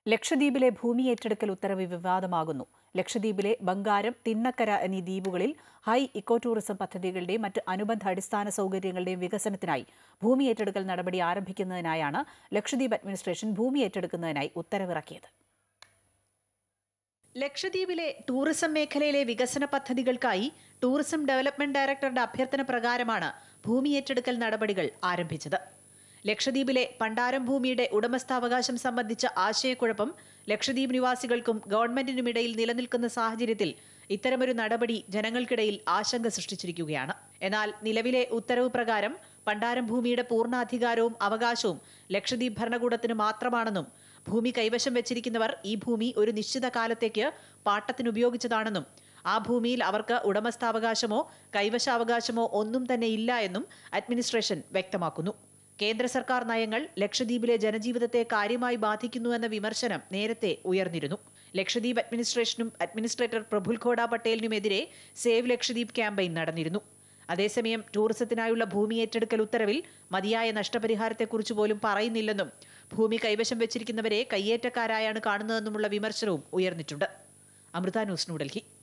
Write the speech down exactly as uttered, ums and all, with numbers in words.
ലക്ഷദ്വീപിലെ ഭൂമി ഏറ്റെടുക്കൽ ഉത്തരവ് വിവാദമാകുന്നു. ലക്ഷദ്വീപിലെ ബംഗാരം, തിന്നക്കര എന്നീ ദ്വീപുകളിൽ ഹൈ ഇക്കോ ടൂറിസം പദ്ധതികളുടെയും മറ്റ് അനുബന്ധ അടിസ്ഥാന സൗകര്യങ്ങളുടെയും വികസനത്തിനായി ഭൂമി ഏറ്റെടുക്കൽ നടപടി ആരംഭിക്കുന്നതിനായാണ് ലക്ഷദ്വീപ് അഡ്മിനിസ്ട്രേഷൻ ഭൂമി ഏറ്റെടുക്കുന്നതിനായി ഉത്തരവിറക്കിയത്. ലക്ഷദ്വീപിലെ ടൂറിസം മേഖലയിലെ വികസന പദ്ധതികൾക്കായി ടൂറിസം ഡെവലപ്മെന്റ് ഡയറക്ടറുടെ അഭ്യർത്ഥന പ്രകാരമാണ് ഭൂമി ഏറ്റെടുക്കൽ നടപടികൾ ആരംഭിച്ചത്. ലക്ഷദ്വീപിലെ പണ്ടാരം ഭൂമിയുടെ ഉടമസ്ഥാവകാശം സംബന്ധിച്ച ആശയക്കുഴപ്പം ലക്ഷദ്വീപ് നിവാസികൾക്കും ഗവൺമെന്റിനുമിടയിൽ നിലനിൽക്കുന്ന സാഹചര്യത്തിൽ ഇത്തരമൊരു നടപടി ജനങ്ങൾക്കിടയിൽ ആശങ്ക സൃഷ്ടിച്ചിരിക്കുകയാണ്. എന്നാൽ നിലവിലെ ഉത്തരവ് പ്രകാരം പണ്ടാരം ഭൂമിയുടെ പൂർണ്ണാധികാരവും അവകാശവും ലക്ഷദ്വീപ് ഭരണകൂടത്തിന് മാത്രമാണെന്നും ഭൂമി കൈവശം വെച്ചിരിക്കുന്നവർ ഈ ഭൂമി ഒരു നിശ്ചിത കാലത്തേക്ക് പാട്ടത്തിന് ഉപയോഗിച്ചതാണെന്നും ആ ഭൂമിയിൽ അവർക്ക് ഉടമസ്ഥാവകാശമോ കൈവശാവകാശമോ ഒന്നും തന്നെ ഇല്ല എന്നും അഡ്മിനിസ്ട്രേഷൻ വ്യക്തമാക്കുന്നു. കേന്ദ്ര സർക്കാർ നയങ്ങൾ ലക്ഷദ്വീപിലെ ജനജീവിതത്തെ കാര്യമായി ബാധിക്കുന്നുവെന്ന വിമർശനം നേരത്തെ ഉയർന്നിരുന്നു. ലക്ഷദ്വീപ് അഡ്മിനിസ്ട്രേഷനും അഡ്മിനിസ്ട്രേറ്റർ പ്രഫുൽ ഖോഡ പട്ടേലിനുമെതിരെ സേവ് ലക്ഷദ്വീപ് ക്യാമ്പയിൻ നടന്നിരുന്നു. അതേസമയം ടൂറിസത്തിനായുള്ള ഭൂമി ഏറ്റെടുക്കൽ ഉത്തരവിൽ മതിയായ നഷ്ടപരിഹാരത്തെക്കുറിച്ച് പോലും പറയുന്നില്ലെന്നും ഭൂമി കൈവശം വെച്ചിരിക്കുന്നവരെ കയ്യേറ്റക്കാരായാണ് കാണുന്നതെന്നുമുള്ള വിമർശനവും ഉയർന്നിട്ടുണ്ട്. അമൃത ന്യൂസ്, ന്യൂഡൽഹി.